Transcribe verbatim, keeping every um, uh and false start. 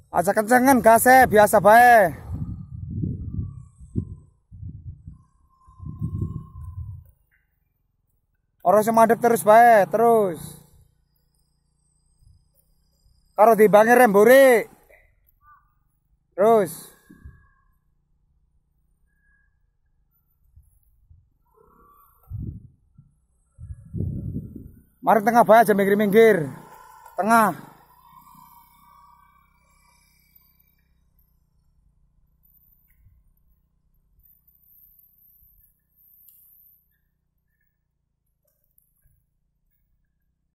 Aja kencengan gasnya biasa bae. Ora usah madep terus bae, terus. Karo dibangi rem mburi. Terus. Mari tengah bae aja minggir-minggir. Tengah.